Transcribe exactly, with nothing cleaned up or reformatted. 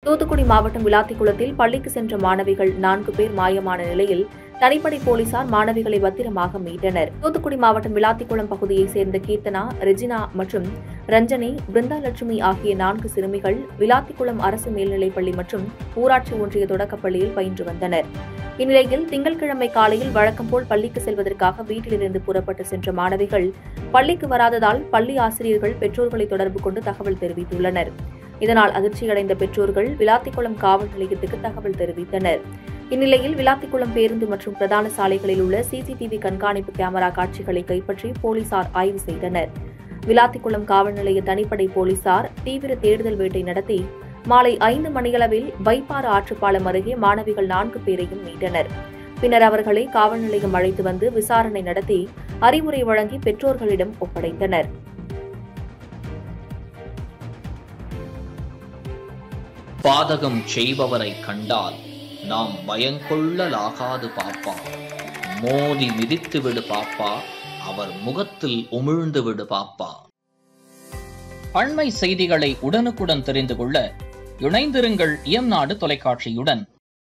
தூத்துக்குடி மாவட்டம் விளாத்திக்குளத்தில் பள்ளிக்கு சென்ற மாணவிகள் நான்கு பேர் மாயமான நிலையில் தனிப்படை போலீசார் மாணவிகளை பத்திரமாக மீட்டனர். தூத்துக்குடி மாவட்டம் விளாத்திக்குளம் பகுதியைச் சேர்ந்த கீர்த்தனா, ரெஜினா மற்றும் ரஞ்சனி, பிருந்தாலட்சுமி ஆகிய நான்கு சிறுமிகள் விளாத்திக்குளம் அரசு மேல்நிலைப்பள்ளி மற்றும் ஊராட்சி ஒன்றிய தொடக்கப்பள்ளியில் பயின்று வந்தனர். இந்நிலையில் திங்கட்கிழமை காலையில் வழக்கம் போல் பள்ளிக்கு செல்வதற்காக வீட்டிலிருந்து புறப்பட்டு சென்ற மாணவிகள் பள்ளிக்கு வராததால் பள்ளி ஆசிரியர்கள் பெற்றோர்களை தொடர்பு கொண்டு தகவல் தெரிவித்துள்ளனர். இதனால் அதிர்ச்சியடைந்த பெற்றோர்கள் விளாத்திக்குளம் காவல் நிலையத்துக்கு தகவல் தெரிவித்தனர். இந்நிலையில் விளாத்திக்குளம் பேருந்து மற்றும் பிரதான சாலைகளில் உள்ள சிசிடிவி கண்காணிப்பு கேமரா காட்சிகளை கைப்பற்றி போலீசார் ஆய்வு செய்தனர். விளாத்திக்குளம் காவல் நிலைய தனிப்படை போலீசார் தீவிர தேடுதல் வேட்டை நடத்தி மாலை ஐந்து மணியளவில் பைப்பாறு ஆற்றுப்பாலம் அருகே மாணவிகள் நான்கு பேரையும் மீட்டனர். பின்னர் அவர்களை காவல் நிலையம் அழைத்து வந்து விசாரணை நடத்தி அறிவுரை வழங்கி பெற்றோர்களிடம் ஒப்படைத்தனர். பாதகம் செய்பவரை கண்டால் நாம் பயங்கொள்ளலாகாது பாப்பா, மோதி மிதித்து விடு பாப்பா, அவர் முகத்தில் உமிழ்ந்து விடு பாப்பா. அண்மை செய்திகளை உடனுக்குடன் தெரிந்து கொள்ள இணைந்திருங்கள் இயம்நாடு தொலைக்காட்சியுடன்.